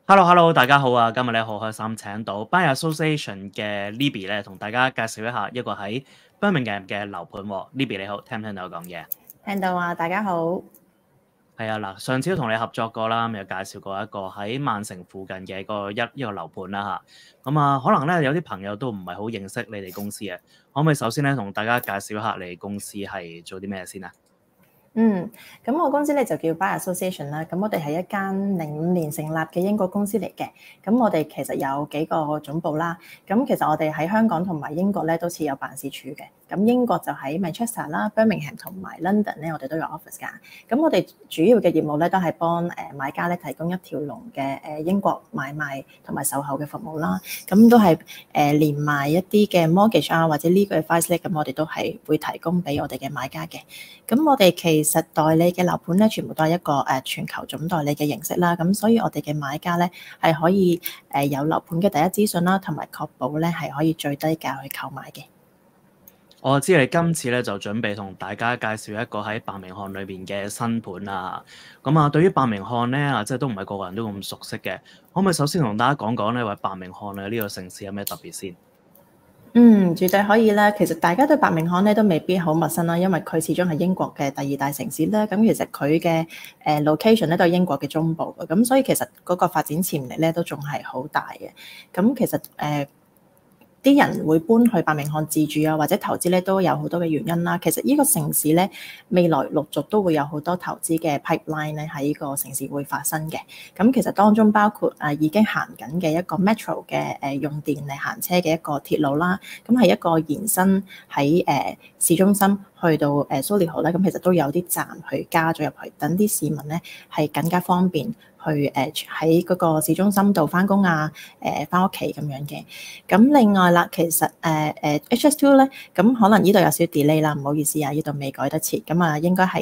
Hello，大家好啊！今日咧好開心請到 Buyer Association 嘅 Libby 咧，同大家介紹一下一個喺 Birmingham 嘅樓盤喎。Libby 你好，聽唔聽到我講嘢？ 聽到啊，大家好。 係啊，嗱，上次都同你合作過啦，咁又介紹過一個喺曼城附近嘅一個樓盤啦嚇。咁啊，可能咧有啲朋友都唔係好認識你哋公司嘅，可唔可以首先咧同大家介紹一下你哋公司係做啲咩先啊？ 咁我公司咧就叫 Buyer Association 啦。咁我哋係一間05年成立嘅英國公司嚟嘅。咁我哋其實有幾個總部啦。咁其實我哋喺香港同埋英國咧都設有辦事處嘅。咁英國就喺 Manchester 啦、Birmingham 同埋 London 咧，我哋都有 office 㗎。咁我哋主要嘅業務咧都係幫買家咧提供一條龍嘅英國買賣同埋售後嘅服務啦。咁都係連埋一啲嘅 mortgage 啊或者呢個 advice 咧，咁我哋都係會提供俾我哋嘅買家嘅。咁我哋其實代理嘅樓盤咧，全部都係一個全球總代理嘅形式啦。咁所以我哋嘅買家咧係可以有樓盤嘅第一資訊啦，同埋確保咧係可以最低價去購買嘅。 我知你今次咧就準備同大家介紹一個喺伯明翰裏邊嘅新盤啦。咁啊，對於伯明翰咧即係都唔係個個人都咁熟悉嘅，可唔可以首先同大家講講咧，話伯明翰呢個城市有咩特別先？ 絕對可以啦。其實大家對伯明翰咧都未必好陌生啦，因為佢始終係英國嘅第二大城市啦。咁其實佢嘅location 咧都係英國嘅中部嘅，咁所以其實嗰個發展潛力咧都仲係好大嘅。咁其實啲人會搬去伯明翰自住啊，或者投資咧，都有好多嘅原因啦。其實呢個城市咧，未來陸續都會有好多投資嘅 pipeline 咧喺呢個城市會發生嘅。咁其實當中包括已經行緊嘅一個 metro 嘅用電嚟行車嘅一個鐵路啦。咁係一個延伸喺市中心去到Solihull咧，咁其實都有啲站去加咗入去，等啲市民咧係更加方便去喺嗰個市中心度返工啊，返屋企咁樣嘅。咁另外啦，其實HS2 咧，咁可能呢度有少少 delay 啦，唔好意思啊，呢度未改得切。咁啊，應該係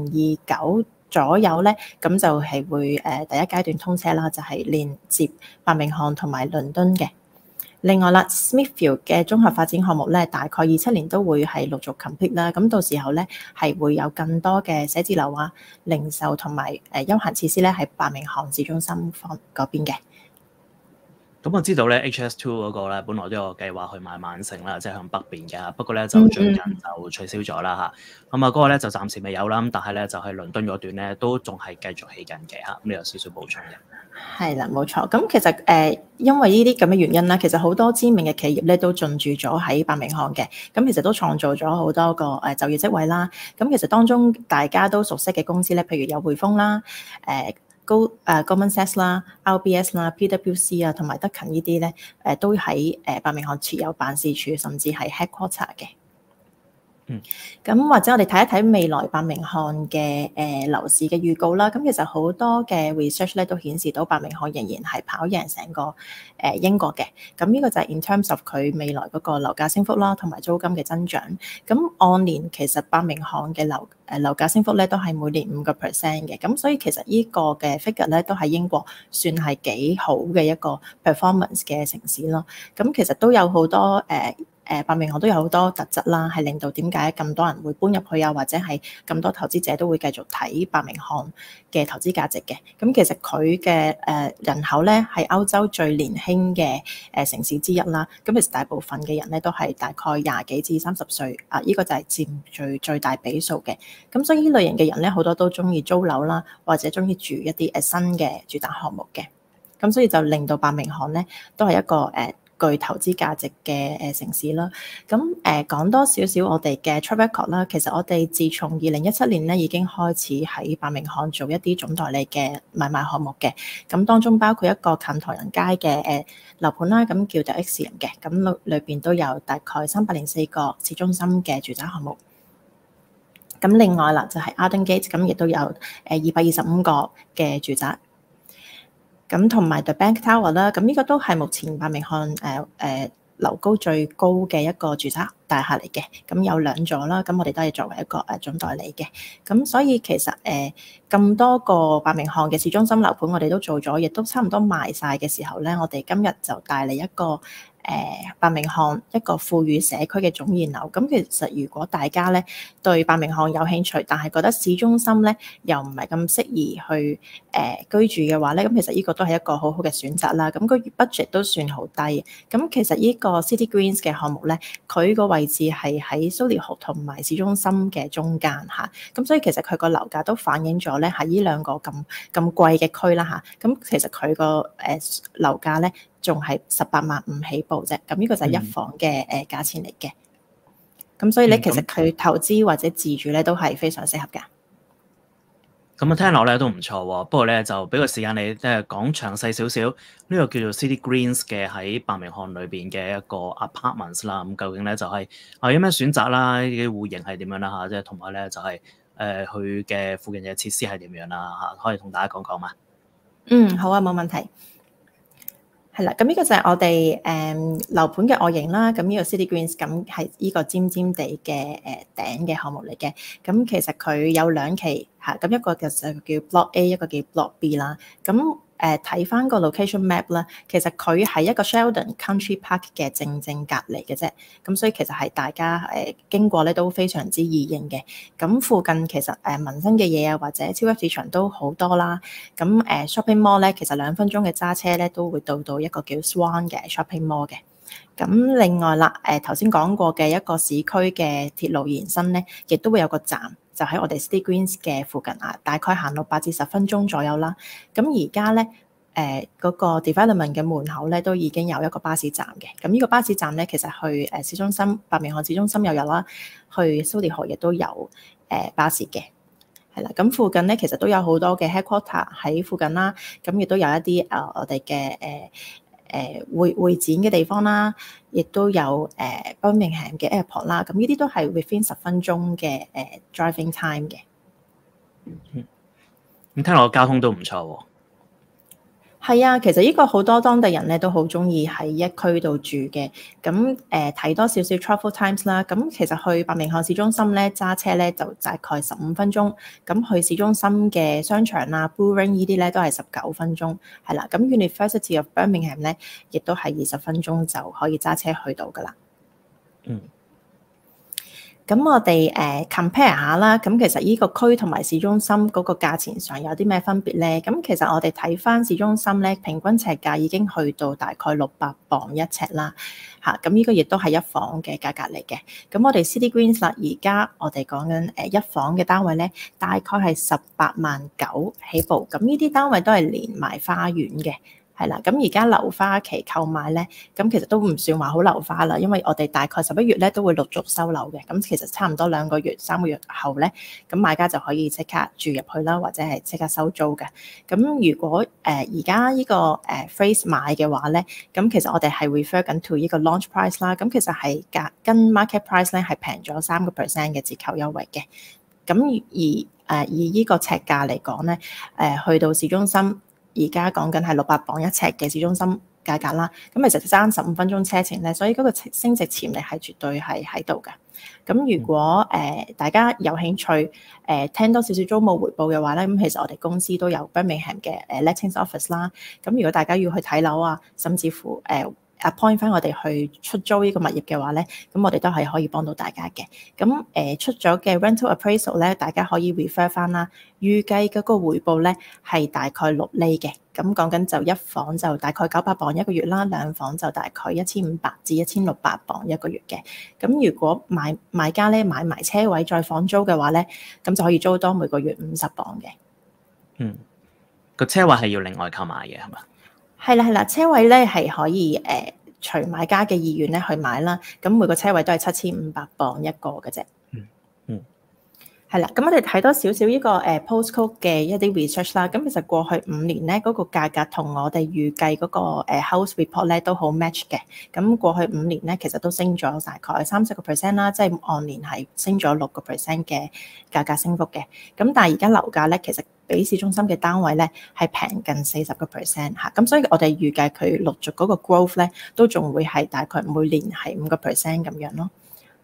2029左右咧，咁就係會第一階段通車啦，就係連接伯明翰同埋倫敦嘅。另外啦 ，Smithfield 嘅綜合發展項目咧，大概27年都會係陸續 complete 啦。咁到時候咧，係會有更多嘅寫字樓啊、零售同埋休閒設施咧，喺伯明翰市中心方嗰邊嘅。 咁我知道咧 HS2 嗰個咧，本來都有計劃去買曼城啦，即係向北邊嘅。不過咧就最近就取消咗啦嚇。咁啊嗰個咧就暫時未有啦。咁但係咧就係倫敦嗰段咧都仲係繼續起緊嘅嚇。咁你有少少補充嘅。 係啦，冇錯。咁其實因為呢啲咁嘅原因啦，其實好多知名嘅企業咧都進駐咗喺伯明翰嘅。咁其實都創造咗好多個就業職位啦。咁其實當中大家都熟悉嘅公司咧，譬如有匯豐啦、Goldman Sachs 啦、RBS 啦、PwC 啊，同埋德勤呢啲咧，都喺伯明翰設有辦事處，甚至係 headquarter 嘅。咁或者我哋睇一睇未來伯明翰嘅樓市嘅預告啦。咁其實好多嘅 research 咧都顯示到伯明翰仍然係跑贏成個英國嘅。咁呢個就係 in terms of 佢未來嗰個樓價升幅啦，同埋租金嘅增長。咁按年其實伯明翰嘅樓價升幅咧都係每年5%嘅。咁所以其實呢個嘅 figure 咧都係英國算係幾好嘅一個 performance 嘅城市咯。咁其實都有好多伯明翰都有好多特質啦，係令到點解咁多人會搬入去啊，或者係咁多投資者都會繼續睇伯明翰嘅投資價值嘅。咁其實佢嘅人口咧係歐洲最年輕嘅城市之一啦。咁其實大部分嘅人咧都係大概20幾至30歲啊，呢個就係佔最大比數嘅。咁所以呢類型嘅人咧好多都中意租樓啦，或者中意住一啲新嘅住宅項目嘅。咁所以就令到伯明翰咧都係一個具投資價值嘅城市啦。咁講多少少我哋嘅 track record 啦。其實我哋自從2017年咧已經開始喺伯明翰做一啲總代理嘅買賣項目嘅。咁當中包括一個近唐人街嘅樓盤啦，咁叫做 Axiom 嘅。咁裏邊都有大概304個市中心嘅住宅項目。咁另外啦就係 Arden Gate， 咁亦都有225個嘅住宅。咁同埋 The Bank Tower 啦，咁呢個都係目前伯明翰樓高最高嘅一個住宅大廈嚟嘅，咁有2座啦，咁我哋都係作為一個總代理嘅，咁所以其實咁多個伯明翰嘅市中心樓盤我哋都做咗，亦都差唔多賣晒嘅時候咧，我哋今日就帶嚟一個伯明翰一個富裕社區嘅總現樓。咁其實如果大家咧對伯明翰有興趣，但係覺得市中心咧又唔係咁適宜去居住嘅話咧，咁其實呢個都係一個好好嘅選擇啦。咁個 budget 都算好低。咁其實呢個 City Greens 嘅項目咧，佢個位置係喺 Solihull 同埋市中心嘅中間嚇。咁所以其實佢個樓價都反映咗咧喺呢2個咁貴嘅區啦嚇。咁其實佢個樓價咧仲係18.5萬起步啫。咁呢個就係1房嘅價錢嚟嘅。咁所以咧，其實佢投資或者自住咧都係非常適合㗎。 咁聽落咧都唔錯喎，不過咧就俾個時間你即係講詳細少少呢個叫做 City Greens 嘅喺伯明翰裏邊嘅一個 apartments 啦。咁究竟咧就係有咩選擇啦？呢啲戶型係點樣啦嚇？即係同埋咧就係佢嘅附近嘅設施係點樣啦嚇？可以同大家講講嘛？ 好啊，冇問題。係啦，咁呢個就係我哋樓盤嘅外形啦。咁呢個 City Greens 咁係呢個尖尖地嘅頂嘅項目嚟嘅。咁其實佢有2期嚇，咁一個就叫 Block A， 一個叫 Block B 啦。咁睇翻個 location map 啦，其實佢係一個 Sheldon Country Park 嘅正隔離嘅啫。咁所以其實係大家經過咧都非常之易認嘅。咁附近其實民生嘅嘢啊，或者超級市場都好多啦。咁shopping mall 咧，其實2分鐘嘅揸車咧都會到一個叫 Swan 嘅 shopping mall 嘅。咁另外啦，頭先講過嘅一個市區嘅鐵路延伸咧，亦都會有個站，就喺我哋 City Greens 嘅附近啊，大概行路8至10分鐘左右啦。咁而家咧，嗰個 development 嘅門口咧都已經有一個巴士站嘅。咁呢個巴士站咧，其實去市中心伯明翰市中心又有啦，去 Solihull 亦都有巴士嘅。係啦，咁附近咧其實都有好多嘅 headquarter 喺附近啦。咁亦都有一啲我哋嘅會展嘅地方啦，亦都有Birmingham 嘅 airport 啦。咁呢啲都係 within 10分鐘嘅driving time 嘅。 咁聽落交通都唔錯喎。 係啊，其實呢個好多當地人咧都好中意喺一區度住嘅。咁睇多少少 travel times 啦。咁其實去伯明翰市中心咧揸車咧就大概15分鐘。咁去市中心嘅商場啊 Bullring 呢啲咧都係19分鐘。係啦，咁 University of Birmingham 咧亦都係20分鐘就可以揸車去到㗎啦。咁我哋compare 下啦，咁其實呢個區同埋市中心嗰個價錢上有啲咩分別咧？咁其實我哋睇翻市中心咧，平均尺價已經去到大概600磅一尺啦，嚇！咁呢個亦都係1房嘅價格嚟嘅。咁我哋 City Greens 啦，而家我哋講緊1房嘅單位咧，大概係18.9萬起步。咁呢啲單位都係連埋花園嘅。係啦，咁而家樓花期購買咧，咁其實都唔算話好樓花啦，因為我哋大概11月咧都會陸續收樓嘅，咁其實差唔多2個月、3個月後咧，咁買家就可以即刻住入去啦，或者係即刻收租嘅。咁如果而家呢個phrase 買嘅話咧，咁其實我哋係 refer 緊 to 呢個 launch price 啦，咁其實係跟 market price 咧係平咗3% 嘅折扣優惠嘅。咁以呢個尺價嚟講咧，去到市中心。而家講緊係600磅一尺嘅市中心價格啦，咁其實爭15分鐘車程咧，所以嗰個升值潛力係絕對係喺度嘅。咁如果大家有興趣聽多少少租務回報嘅話咧，咁其實我哋公司都有 Birmingham 嘅Lettings Office 啦。咁如果大家要去睇樓啊，甚至乎appoint 翻我哋去出租呢個物業嘅話咧，咁我哋都係可以幫到大家嘅。咁出咗嘅 rental appraisal 咧，大家可以 refer 翻啦。預計嗰個回報咧係大概6厘嘅。咁講緊就1房就大概900磅一個月啦，2房就大概1500至1600磅一個月嘅。咁如果買家咧買埋車位再放租嘅話咧，咁就可以租多每個月50磅嘅。 個車位係要另外購買嘅係嘛？係啦，車位咧係可以隨買家嘅意願咧去買啦。咁每個車位都係7500磅一個嘅啫。係啦，咁我哋睇多少少呢個postcode 嘅一啲 research 啦。咁其實過去5年咧，嗰個價格同我哋預計嗰個house report 咧都好 match 嘅。咁過去5年咧，其實都升咗大概30% 啦，即係按年係升咗6% 嘅價格升幅嘅。咁但係而家樓價咧，其實比市中心嘅單位咧係平近40% 嚇。咁所以我哋預計佢陸續嗰個 growth咧都仲會係大概每年係5% 咁樣咯。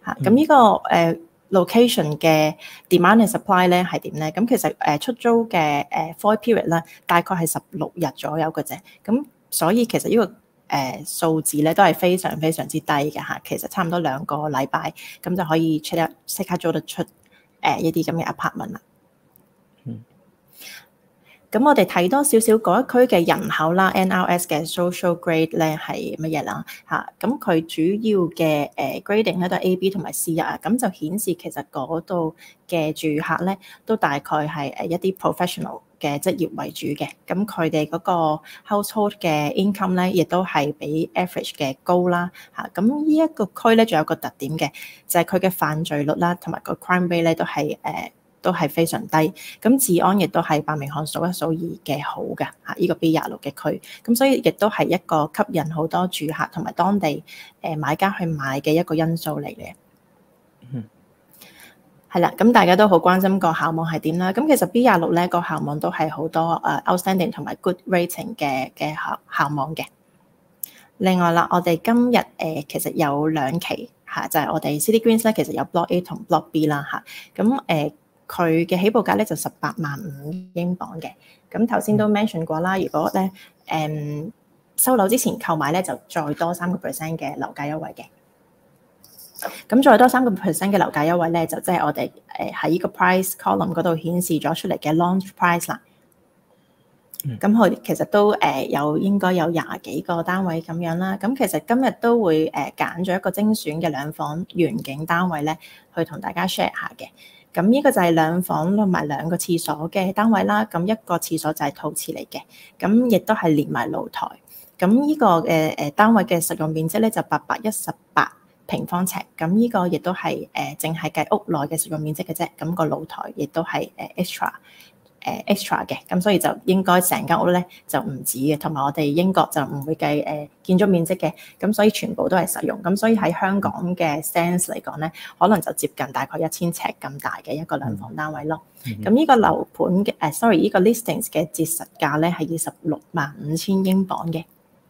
嚇。咁呢個location 嘅 demand and supply 咧係點咧？咁其實出租嘅void period 咧大概係16日左右嘅啫。咁所以其實呢個數字咧都係非常非常之低嘅嚇。其實差唔多2個禮拜咁就可以即刻租得出一啲咁嘅 apartment 啦。咁我哋睇多少少嗰一區嘅人口啦 ，NRS 嘅 social grade 咧係乜嘢啦？嚇，咁佢主要嘅grading 咧都係 A、B 同埋 C 啊，咁就顯示其實嗰度嘅住客咧都大概係一啲 professional 嘅職業為主嘅，咁佢哋嗰個 household 嘅 income 咧亦都係比 average 嘅高啦嚇。咁呢一個區咧仲有個特點嘅，就係佢嘅犯罪率啦同埋個 crime rate 咧都係非常低，咁治安亦都係伯明翰數一數二嘅好嘅嚇，呢個 B26嘅區，咁所以亦都係一個吸引好多住客同埋當地買家去買嘅一個因素嚟嘅。係啦，咁大家都好關心個校網係點啦。咁其實 B26咧個校網都係好多outstanding 同埋 good rating 嘅校網嘅。另外啦，我哋今日其實有2期嚇，就係我哋 City Greens 咧，其實有 Block A 同 Block B 啦嚇，咁佢嘅起步價咧就18.5萬英鎊嘅。咁頭先都 mention 過啦，如果咧收樓之前購買咧，就再多3% 嘅樓價優惠嘅。咁再多3% 嘅樓價優惠咧，就即係我哋喺呢個 price column 嗰度顯示咗出嚟嘅 launch price 啦。咁佢其實都應該有20幾個單位咁樣啦。咁其實今日都會揀咗一個精選嘅2房遠景單位咧，去同大家 share 下嘅。咁呢個就係2房同埋2個廁所嘅單位啦。咁一個廁所就係套廁嚟嘅，咁亦都係連埋露台。咁呢個單位嘅實用面積咧就818平方尺。咁呢個亦都係淨係計屋內嘅實用面積嘅啫。咁個露台亦都係extra 嘅，咁所以就應該成間屋咧就唔止嘅，同埋我哋英國就唔會計建築面積嘅，咁所以全部都係實用，咁所以喺香港嘅 sense 嚟講咧，可能就接近大概1000尺咁大嘅一個2房單位咯。咁呢個樓盤嘅呢個 listings 嘅折實價咧係265000英鎊嘅。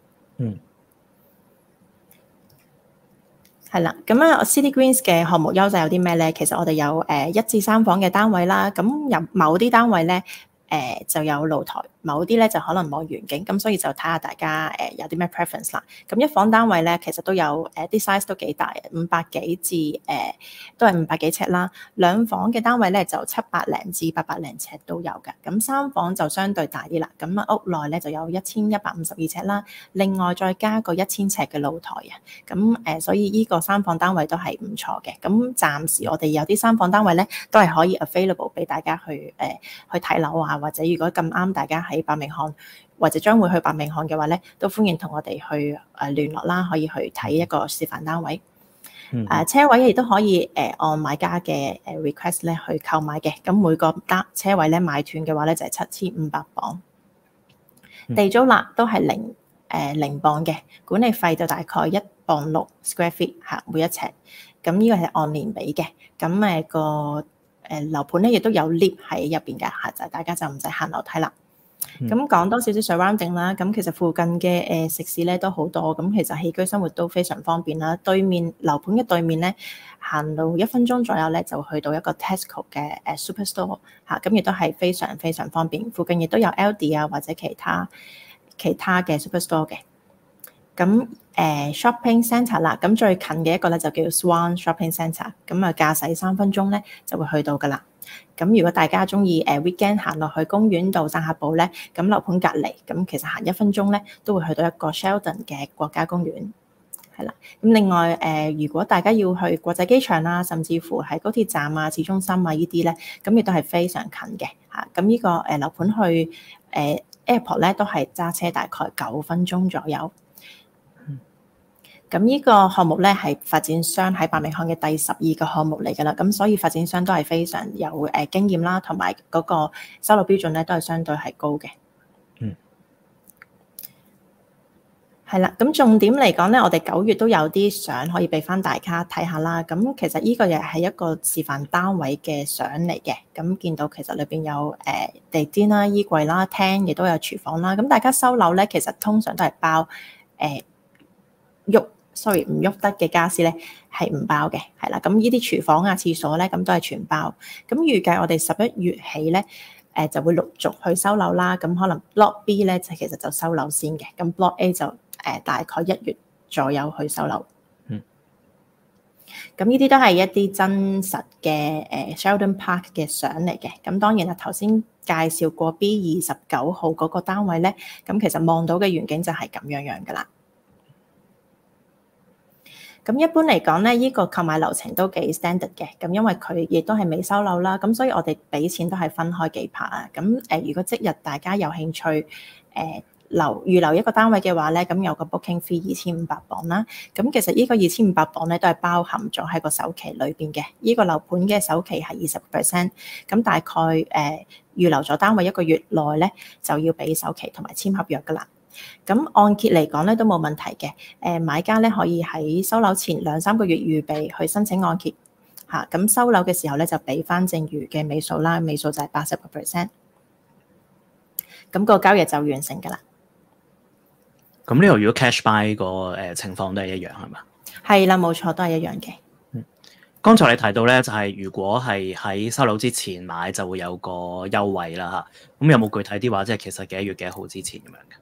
係啦，咁啊 City Greens 嘅項目優勢有啲咩咧？其實我哋有1至3房嘅單位啦，咁有某啲單位咧就有露台，某啲咧就可能望遠景，咁所以就睇下大家有啲咩 preference 啦。咁1房單位咧其實都有啲 size 都幾大，500幾至都係500幾尺啦。2房嘅單位咧就700零至800零尺都有嘅。咁3房就相對大啲啦。咁屋內咧就有1152尺啦，另外再加個1000尺嘅露台啊。咁所以呢個3房單位都係唔錯嘅。咁暫時我哋有啲3房單位咧都係可以 available 俾大家去睇樓啊，或者如果咁啱大家喺伯明翰或者將會去伯明翰嘅話咧，都歡迎同我哋去聯絡啦，可以去睇一個示範單位。車位亦都可以按買家嘅request 咧去購買嘅。咁每個車位咧買斷嘅話咧就係7500磅。地租啦都係0磅嘅，管理費就大概1.6磅 square feet 嚇每一尺。咁呢個係按年俾嘅。咁個樓盤咧亦都有 lift 喺入邊嘅嚇，就大家就唔使行樓梯啦。咁講多少少 surrounding 啦，咁其實附近嘅食肆咧都好多，咁其實起居生活都非常方便啦。對面樓盤嘅對面咧，行路1分鐘左右咧就去到一個 Tesco 嘅Superstore 嚇，咁亦都係非常非常方便。附近亦都有 Aldi 啊或者其他嘅 Superstore 嘅。咁shopping centre 啦，咁最近嘅一個咧就叫 Swan Shopping Centre，咁駕駛3分鐘咧就會去到噶啦。咁如果大家中意weekend 行落去公園度散下步咧，咁樓盤隔離，咁其實行1分鐘咧都會去到一個 Sheldon 嘅國家公園，係啦。咁另外如果大家要去國際機場啊，甚至乎喺高鐵站啊、市中心啊呢啲咧，咁亦都係非常近嘅嚇。咁呢個樓盤去airport 咧都係揸車大概9分鐘左右。咁呢個項目咧係發展商喺伯明翰嘅第12個項目嚟㗎啦，咁所以發展商都係非常有經驗啦，同埋嗰個收樓標準咧都係相對係高嘅。係啦，咁重點嚟講咧，我哋9月都有啲相可以俾翻大家睇下啦。咁其實呢個又係一個示範單位嘅相嚟嘅。咁見到其實裏邊有地氈啦、衣櫃啦、廳，亦都有廚房啦。咁大家收樓咧，其實通常都係包 sorry 唔喐得嘅家私咧係唔包嘅，係啦。咁呢啲廚房啊、廁所咧，咁都係全包。咁預計我哋11月起咧，就會陸續去收樓啦。咁可能 Block B 咧就其實就收樓先嘅，咁 Block A 就大概1月左右去收樓。咁呢啲都係一啲真實嘅Sheldon Park 嘅相嚟嘅。咁當然啦，頭先介紹過 B29號嗰個單位咧，咁其實望到嘅遠景就係咁樣噶啦。咁一般嚟講咧，呢個購買流程都幾 standard 嘅。咁因為佢亦都係未收樓啦，咁所以我哋俾錢都係分開幾 part 啊。咁如果即日大家有興趣預留一個單位嘅話咧，咁有個 booking fee 2500磅啦。咁其實呢個2500磅咧都係包含咗喺個首期裏邊嘅。呢個樓盤嘅首期係20%，咁大概預留咗單位1個月內咧就要俾首期同埋簽合約噶啦。咁按揭嚟講咧都冇問題嘅。買家咧可以喺收樓前2-3個月預備去申請按揭嚇。咁收樓嘅時候咧就俾翻剩餘嘅尾數啦，尾數就係80%。咁個交易就完成噶啦。 咁呢度如果 cash buy 個情況都係一樣係嘛？ 係啦，冇錯，都係一樣嘅。 剛才你提到咧，就係如果係喺收樓之前買就會有個優惠啦嚇。咁有冇具體啲話，即係其實幾多月幾號之前咁樣嘅？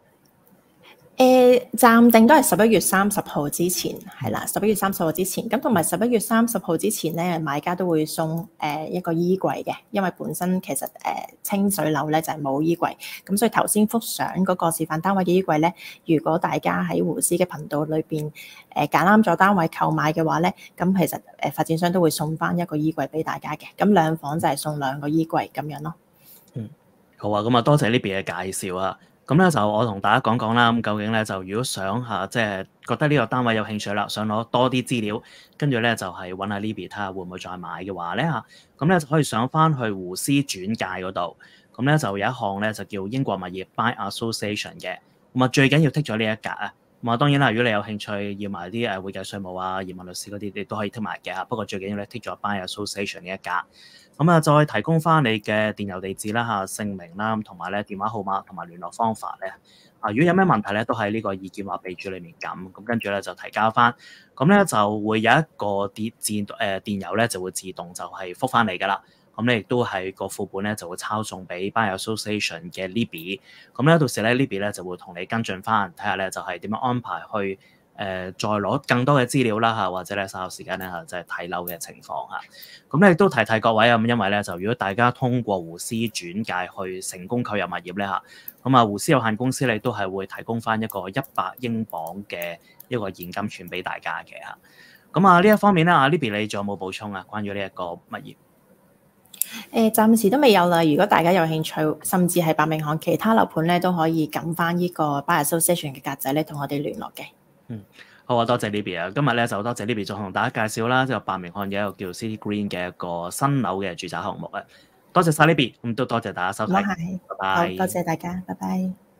暫定都係11月30號之前，係啦，11月30號之前。咁同埋11月30號之前咧，買家都會送一個衣櫃嘅，因為本身其實清水樓咧就係冇衣櫃。咁所以頭先幅相嗰個示範單位嘅衣櫃咧，如果大家喺胡思嘅頻道裏邊揀啱咗單位購買嘅話咧，咁其實發展商都會送翻一個衣櫃俾大家嘅。咁兩房就係送2個衣櫃咁樣咯。 好啊，咁啊多謝呢邊嘅介紹啊。咁咧就我同大家講講啦，咁究竟咧就如果想即係覺得呢個單位有興趣啦，想攞多啲資料，跟住咧就係揾下 Libby 睇下會唔會再買嘅話咧嚇，咁咧就可以上翻去胡思轉介嗰度，咁咧就有一項咧就叫英國物業 By Association 嘅，咁啊最緊要剔咗呢一格啊，咁啊當然啦，如果你有興趣要埋啲會計稅務啊、移民律師嗰啲，你都可以剔埋嘅嚇，不過最緊要咧剔咗 By Association 呢一格。咁啊，再提供翻你嘅電郵地址啦嚇、姓名啦，同埋咧電話號碼同埋聯絡方法咧。如果有咩問題咧，都喺呢個意見或備註裏面咁跟住咧就提交翻，咁咧就會有一個電郵咧就會自動就係覆翻嚟㗎啦。咁咧亦都係個副本咧就會抄送俾 By Association 嘅 Libby。咁咧到時咧 Libby 咧就會同你跟進翻，睇下咧就係點樣安排去。再攞更多嘅資料啦嚇，或者咧稍後時間咧嚇，就係睇樓嘅情況嚇。咁咧亦都提各位啊，咁因為咧就如果大家通過胡思轉介去成功購入物業咧嚇，咁啊胡思有限公司咧都係會提供翻一個100英鎊嘅一個現金券俾大家嘅嚇。咁啊呢一方面咧，Libby 你仲有冇補充啊？關於呢一個物業？ 暫時都未有啦。如果大家有興趣，甚至係伯明翰其他樓盤咧，都可以撳翻呢個 By Association 嘅格仔咧，同我哋聯絡嘅。 好啊，多謝 Libby 啊！今日咧就多謝 Libby 再同大家介紹啦，即係伯明翰嘅一個叫 City Green 嘅一個新樓嘅住宅項目啊！多謝晒 Libby，咁都多謝大家收睇，拜拜。 好，多謝大家，拜拜。